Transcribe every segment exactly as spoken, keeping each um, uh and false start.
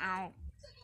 Ow.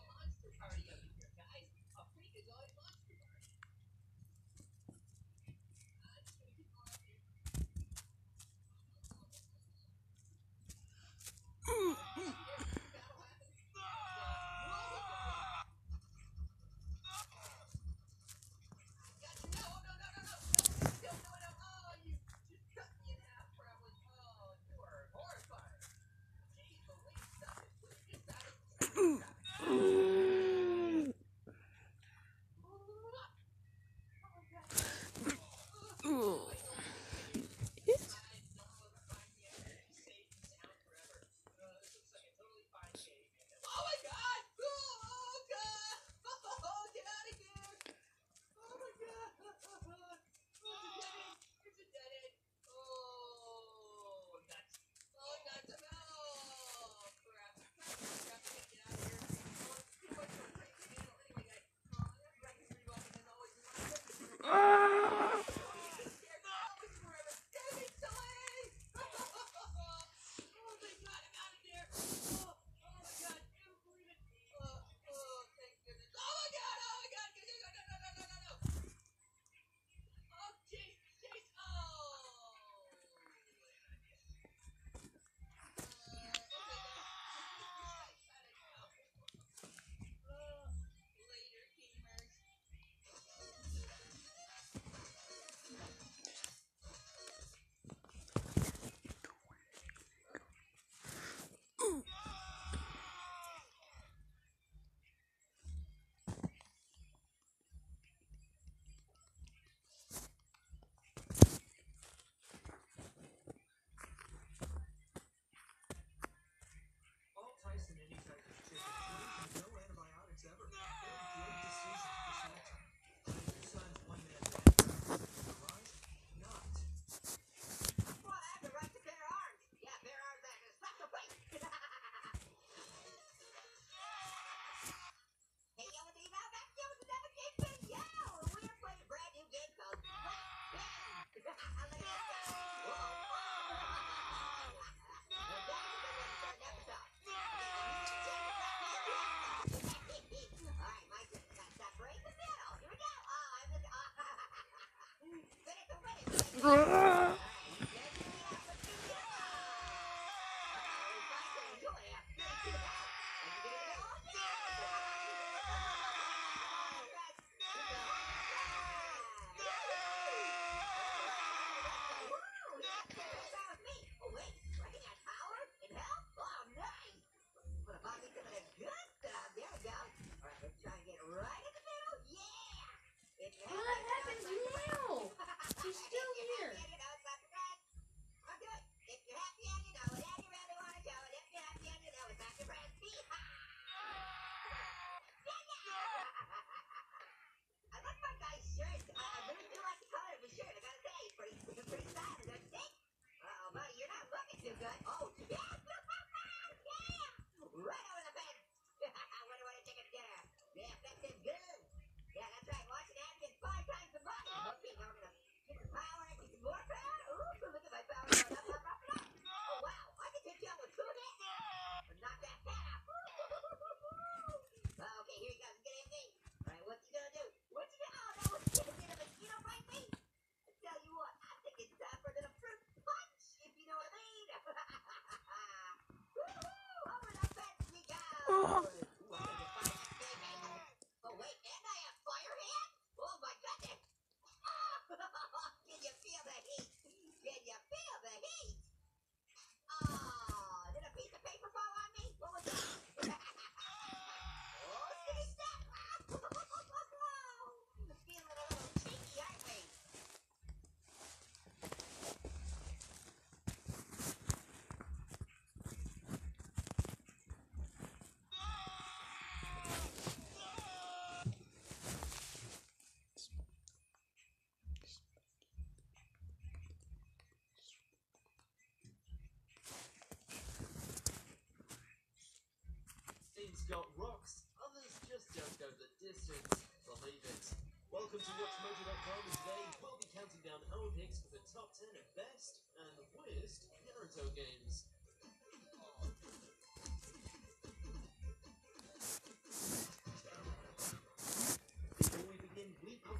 Got rocks, others just don't go the distance. Believe it. Welcome to watch mojo dot com, and today we'll be counting down our picks for the top ten of best and worst Naruto games.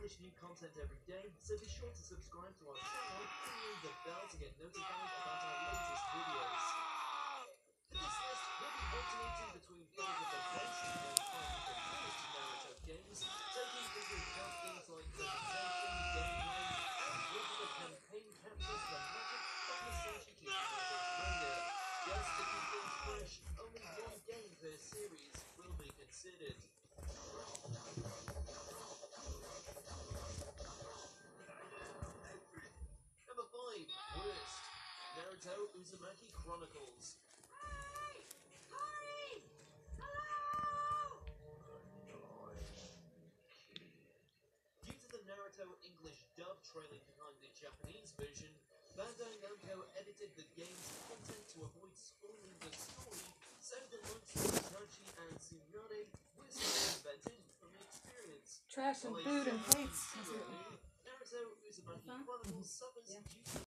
publish new content every day, so be sure to subscribe to our channel and ring the bell to get notified about our latest videos. For this list, we'll be alternating between five of the best and five of the worst Naruto games, taking into account things like presentation, gameplay, and whether the campaign captures the magic of Masashi Kishimoto's manga. Just to keep things fresh, only one game per series will be considered. Number five, worst. Naruto Uzumaki Chronicles. Hey! Hurry! Hello! Due to the Naruto English dub trailing behind the Japanese version, Bandai Namco edited the game's content to avoid spoiling the story, so the likes of Itachi and Tsunade were circumvented from the experience. Trash and While a food and seven plates.